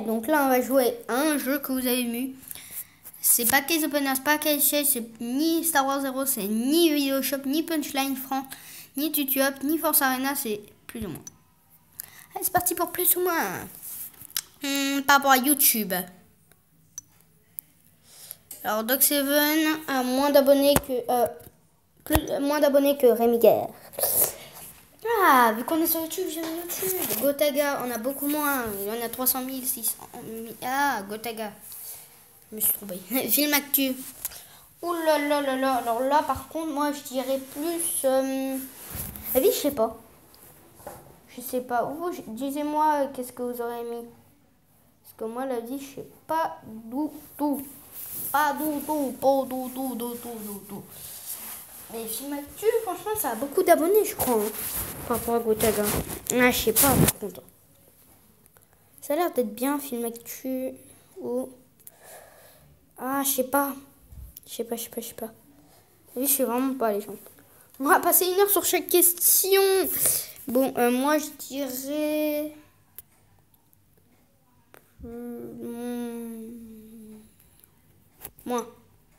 donc là on va jouer à un jeu que vous avez vu. C'est pas Case Opener, c'est pas Case Chase, c'est ni Star Wars Zero, c'est ni Video Shop, ni Punchline France, ni TutuUp, ni Force Arena, c'est plus ou moins. Allez, c'est parti pour plus ou moins. Par rapport à YouTube. Alors Doc7 a moins d'abonnés que Rémi Guerre. Ah, vu qu'on est sur YouTube, j'ai YouTube. Gotaga, on a beaucoup moins. On a 300 000, 600 000. Ah, Gotaga. Je me suis trompée. Film Actu. Ouh là là là là. Alors là, par contre, moi, je dirais plus... La vie, je sais pas. Je sais pas. Vous, disez-moi, qu'est-ce que vous aurez mis. Parce que moi, la vie, je sais pas du tout. Pas du tout. Pas du tout. Mais Film Actu, franchement, ça a beaucoup d'abonnés, je crois. Hein, par rapport à Gotaga. Ah, je sais pas, par contre. Ça a l'air d'être bien, Film Actu. Ou... Ah, je sais pas. Je sais pas. Oui, je sais vraiment pas, les gens. On va passer 1 heure sur chaque question. Bon, moi, je dirais... Moins.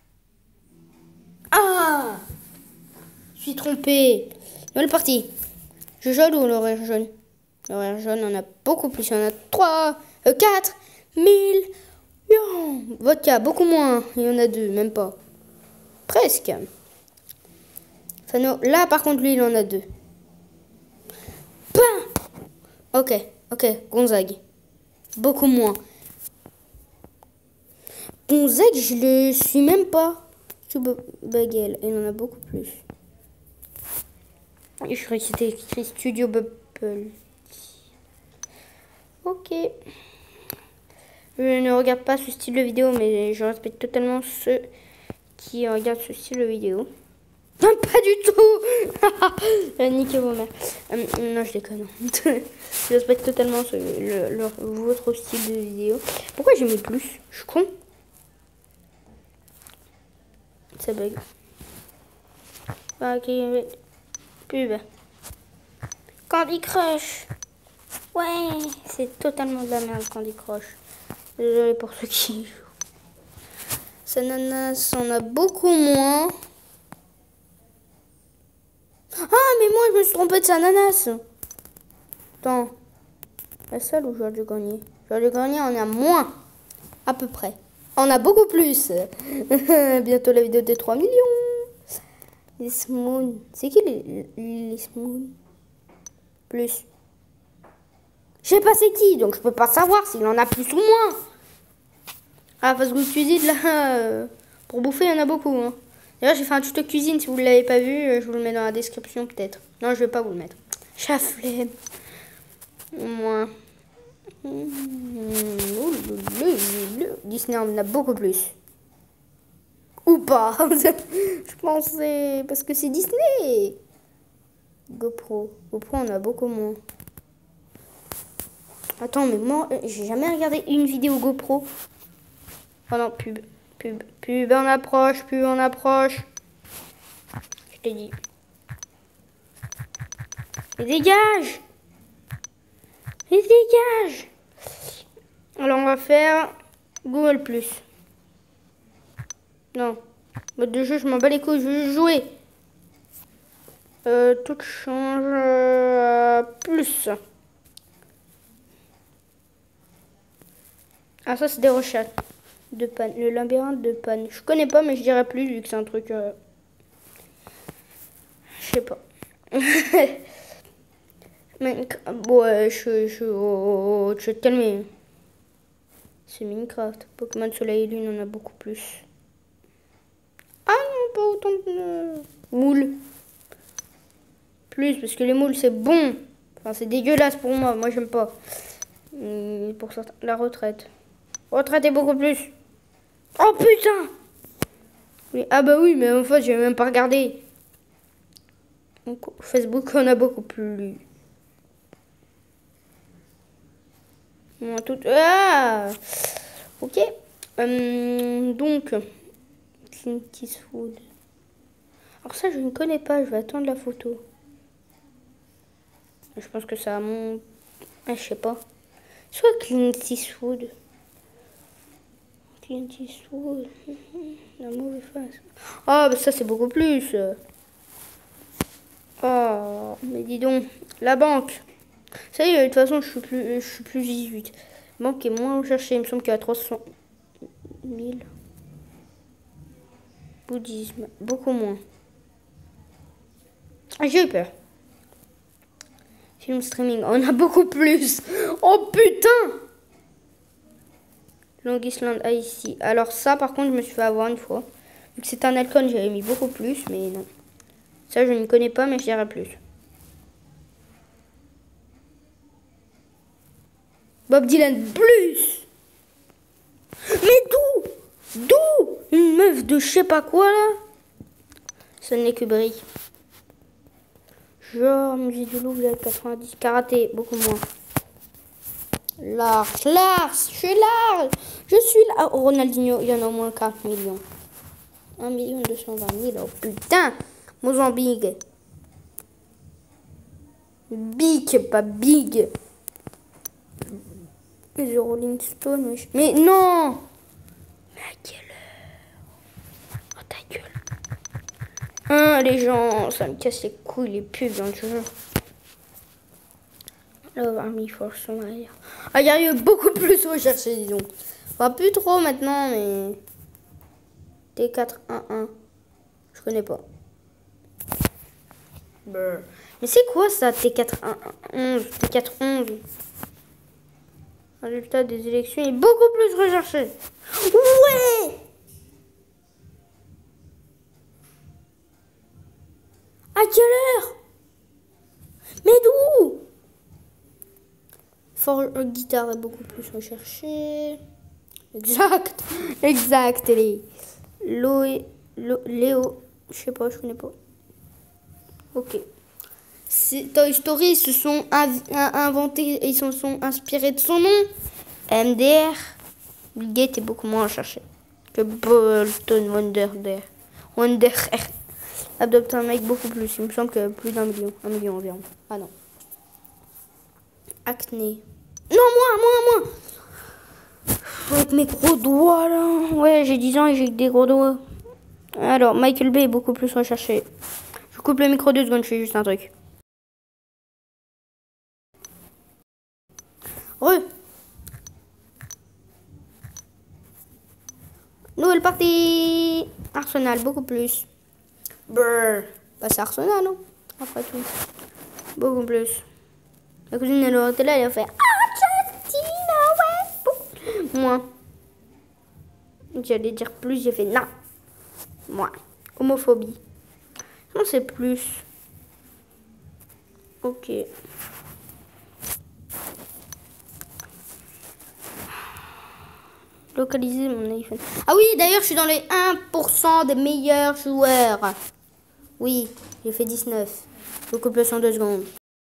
Ah! Je suis trompée. Nouvelle partie. Je jaune ou l'horaire jaune? L'horaire jaune, on a beaucoup plus. On a 4 millions. Vodka, beaucoup moins. Il y en a 2, même pas. Presque. Fano, là, par contre, lui, il en a 2. Ok. Gonzague. Beaucoup moins. Gonzague, je le suis même pas. Bagel, il en a beaucoup plus. Je croyais que c'était écrit Studio Bubble. Ok. Je ne regarde pas ce style de vidéo, mais je respecte totalement ceux qui regardent ce style de vidéo. Non, pas du tout. Niquez vos mères. Non, je déconne. Je respecte totalement votre style de vidéo. Pourquoi j'ai mis plus? Je suis con. Ça bug. Ok, pub. Candy Crush. Ouais, c'est totalement de la merde, Candy Crush. Désolé pour ceux qui jouent. Sananas, on a beaucoup moins. Ah, mais moi, je me suis trompée de Sananas. Attends. La seule ou Georges Grenier? Georges Grenier, on a moins. À peu près. On a beaucoup plus. Bientôt la vidéo des 3 millions. Les Moon. C'est qui les Moon? Plus. Je sais pas c'est qui, donc je peux pas savoir s'il en a plus ou moins. Ah, parce que cuisine là, pour bouffer, il y en a beaucoup. Hein. D'ailleurs, j'ai fait un tuto cuisine, si vous ne l'avez pas vu, je vous le mets dans la description peut-être. Non, je vais pas vous le mettre. J'ai la flemme. Au moins. Disney, on en a beaucoup plus. Ou pas. Je pensais, parce que c'est Disney. GoPro, on a beaucoup moins. Attends, mais moi, j'ai jamais regardé une vidéo GoPro. Oh non, pub, on approche. Je t'ai dit. Et dégage. Alors, on va faire Google+. Non. Mode de jeu, je m'en bats les couilles, je veux jouer. Tout change plus. Ah, ça, c'est des recherches de panne. Le labyrinthe de panne. Je connais pas, mais je dirais plus, vu que c'est un truc... Je sais pas. Bon, je vais te calmer. C'est Minecraft. Pokémon Soleil et Lune, on a beaucoup plus. Ah non, pas autant de moules. Plus, parce que les moules, c'est bon. Enfin, c'est dégueulasse pour moi. Moi, j'aime pas. Pour certains, la retraite. Retraite est beaucoup plus. Oh putain! Oui, ah bah oui, mais en fait, j'ai même pas regardé. Donc, Facebook, on a beaucoup plus. Tout... Ah! Ok. Donc, Clint Eastwood. Alors ça, je ne connais pas. Je vais attendre la photo. Je pense que ça a mon... Ah, je sais pas. Soit Clint Eastwood. Clint Eastwood. La mauvaise face. Ah, bah ça c'est beaucoup plus. Oh, mais dis donc. La banque. Ça y est, de toute façon, je suis plus 18. Banque est moins recherchée. Il me semble qu'il y a 300 000. Bouddhisme. Beaucoup moins. Ah, j'ai eu peur. Film streaming. On a beaucoup plus. Oh putain! Long Island ici. Alors ça, par contre, je me suis fait avoir une fois. Vu que c'est un alcool, j'avais mis beaucoup plus, mais non. Ça, je ne connais pas, mais je dirais plus. Bob Dylan, plus. Mais d'où? D'où? Une meuf de je sais pas quoi, là? Stanley Kubrick. Genre, musée du Louvre, 90. Karaté, beaucoup moins. Lars, je suis large. Je suis là. Oh, Ronaldinho, il y en a au moins 4 millions. 1 220 000. Oh putain. Mozambique. Big, pas big. The Rolling Stone, wesh. Mais non. Mais à quelle heure? Oh ta gueule. Hein, les gens, ça me casse les couilles, les pubs dans le jeu. Love Army for Somalia. Ah, il y a eu beaucoup plus recherché, disons. Pas plus trop maintenant, mais... T411. Je connais pas. Brr. Mais c'est quoi ça, T411? T411. Résultat des élections est beaucoup plus recherché. Ouais! À quelle heure? Mais d'où? For guitare est beaucoup plus recherché. Exact. Exact. Léo. Je sais pas, je connais pas. Ok. Toy Story, ils se sont inventés, ils se sont inspirés de son nom. MDR. Bill Gates est beaucoup moins recherché que Bolton Wonder. Adopte un mec beaucoup plus. Il me semble que plus d'1 million. 1 million environ. Ah non. Acné. Non, moi. Avec mes gros doigts là. Ouais, j'ai 10 ans et j'ai des gros doigts. Alors, Michael Bay est beaucoup plus recherché. Je coupe le micro 2 secondes, je fais juste un truc. Nouvelle partie. Arsenal, beaucoup plus. Brrr. Bah, c'est Arsenal, non? Après tout. Beaucoup plus. La cousine de Loretta, elle a fait Argentina, ouais. Moi. J'allais dire plus, j'ai fait non. Moi. Homophobie. Non, c'est plus. Ok. Localiser mon iPhone. Ah oui, d'ailleurs, je suis dans les 1% des meilleurs joueurs. Oui, j'ai fait 19. Je coupe le son 2 secondes.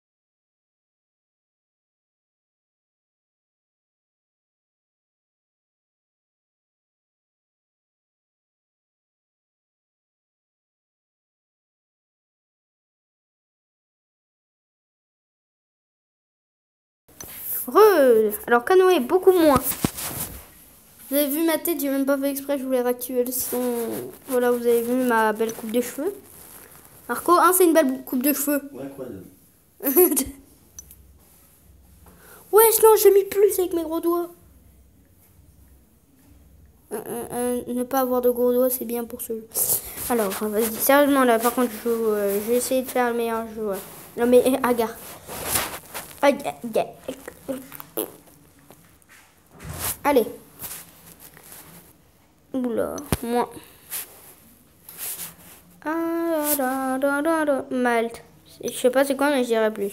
Alors, Canoë, beaucoup moins. Vous avez vu ma tête, j'ai même pas fait exprès, je voulais réactiver le son. Voilà, vous avez vu ma belle coupe de cheveux. Marco, hein, c'est une belle coupe de cheveux. Ouais, incroyable. Wesh, non, j'ai mis plus avec mes gros doigts. Ne pas avoir de gros doigts, c'est bien pour ce jeu. Alors, vas-y, sérieusement, là, par contre, je vais essayer de faire le meilleur joueur. Non, mais, agar. Allez. Oula, moi. Malte. Je sais pas c'est quoi, mais je dirais plus.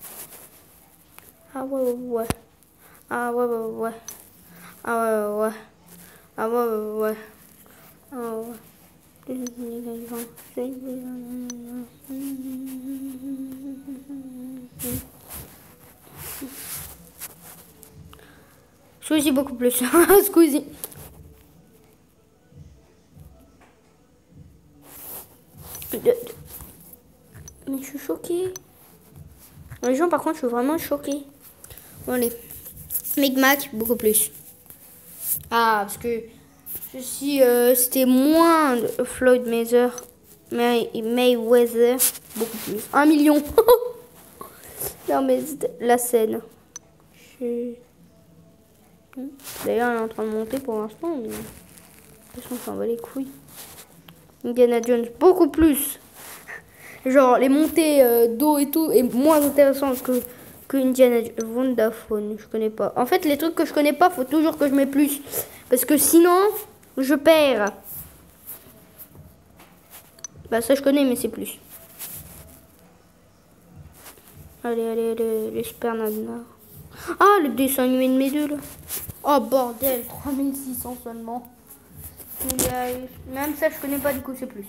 Ah ouais. Ah ouais. Ah ouais. Ah ouais. Ah ouais. Squeezie beaucoup plus. Squeezie. Mais je suis choquée. Les gens, par contre, je suis vraiment choquée. Bon, allez. Micmac, beaucoup plus. Ah, parce que ceci, c'était moins de Floyd Mayweather, beaucoup plus. 1 million. Non, mais la scène. D'ailleurs, elle est en train de monter pour l'instant, mais on s'en va les couilles. Indiana Jones, beaucoup plus. Genre, les montées d'eau et tout est moins intéressantes que Indiana Jones. Vodafone, je connais pas. En fait, les trucs que je connais pas, faut toujours que je mets plus. Parce que sinon, je perds. Bah, ça, je connais, mais c'est plus. Allez, les super nanas. Ah, le dessin animé de mes deux, là. Oh, bordel, 3600 seulement. Même ça, je connais pas, du coup, c'est plus.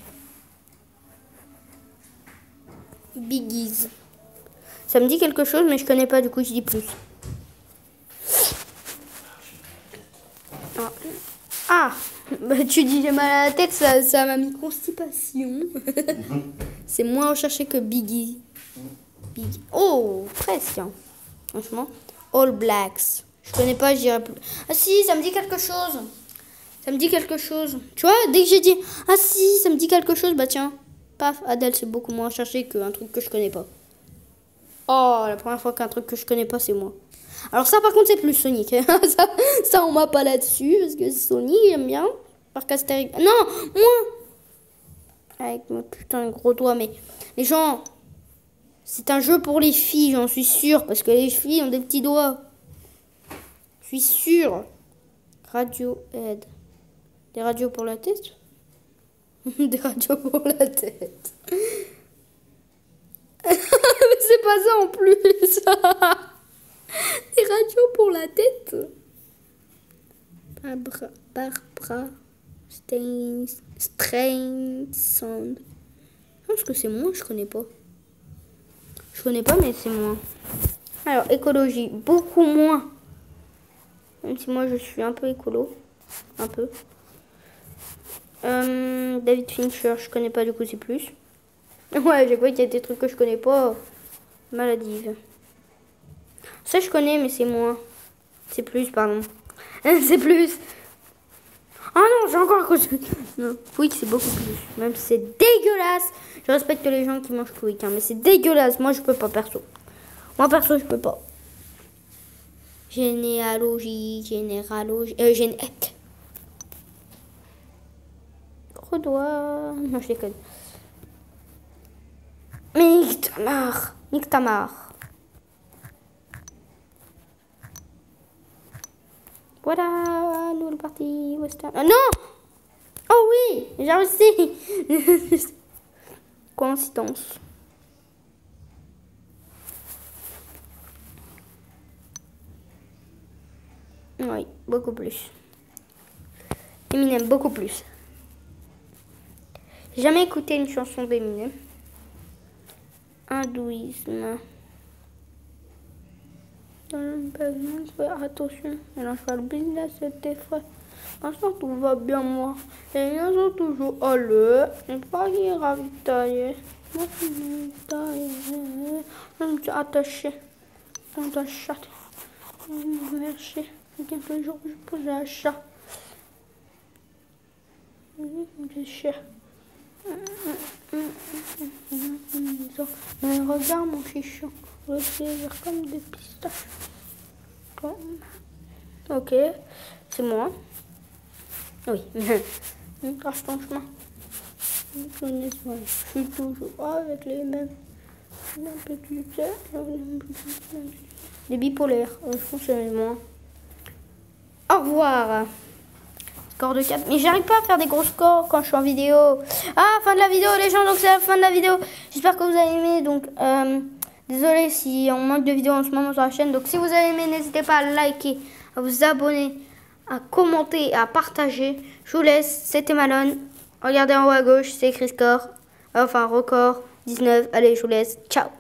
Biggies. Ça me dit quelque chose, mais je connais pas, du coup, je dis plus. Ah, bah, tu dis j'ai mal à la tête, ça m'a mis constipation. C'est moins recherché que Biggie. Oh, presque. Hein. Franchement. All Blacks. Je connais pas, je dirais plus. Ah si, ça me dit quelque chose. Ça me dit quelque chose. Tu vois, dès que j'ai dit ah si, ça me dit quelque chose, bah tiens. Paf, Adèle, c'est beaucoup moins recherché qu'un truc que je connais pas. Oh, la première fois qu'un truc que je connais pas, c'est moi. Alors ça, par contre, c'est plus Sonic. ça, on m'a pas là-dessus, parce que Sonic, j'aime bien. Par Astérix. Non, moi. Avec mon putain de gros doigt, mais les gens, c'est un jeu pour les filles, j'en suis sûre, parce que les filles ont des petits doigts. Je suis sûre. Radiohead. Des radios pour la tête. Des radios pour la tête. Mais c'est pas ça en plus. Des radios pour la tête. Barbara Strange Sound. Je pense que c'est moi, je connais pas. Je connais pas, mais c'est moi. Alors, écologie, beaucoup moins. Même si moi je suis un peu écolo. Un peu. David Fincher, je connais pas, du coup c'est plus. Ouais, j'ai cru qu'il y a des trucs que je connais pas. Maladive. Ça je connais, mais c'est moins. C'est plus, pardon. C'est plus. Ah non, j'ai encore cause. Non, Quick c'est beaucoup plus. Même si c'est dégueulasse. Je respecte les gens qui mangent Quick, hein, mais c'est dégueulasse. Moi je peux pas perso. Moi perso je peux pas. Généalogie. Gros doigt. Non, je déconne. Mictamar. Voilà, nouvelle partie western. Ah, non! Oh oui, j'ai réussi. Coïncidence. Oui, beaucoup plus. Eminem, beaucoup plus. J'ai jamais écouté une chanson d'Eminem. Hindouisme. Attention, mélange pas le business, c'était frais. L'instant, tout va bien, moi. Les liens sont toujours à l'heure. Je pas y ravitailler. Moi, je suis ravitailler. Je me suis attaché dans ta chatte. Merci. Quelques jours, je pose la chat. C'est cher. Mais regarde mon chichon. Le plaisir comme des pistaches. Ok, c'est moi. Oui. Crache ton chemin. Je suis toujours avec les mêmes. Les bipolaires. Je pense que c'est moi. Au revoir. Score de 4. Mais j'arrive pas à faire des gros scores quand je suis en vidéo. Ah, fin de la vidéo les gens, donc c'est la fin de la vidéo. J'espère que vous avez aimé. Donc, désolé si on manque de vidéos en ce moment sur la chaîne. Donc, si vous avez aimé, n'hésitez pas à liker, à vous abonner, à commenter, à partager. Je vous laisse. C'était Malone. Regardez en haut à gauche, c'est écrit score. Enfin, record 19. Allez, je vous laisse. Ciao.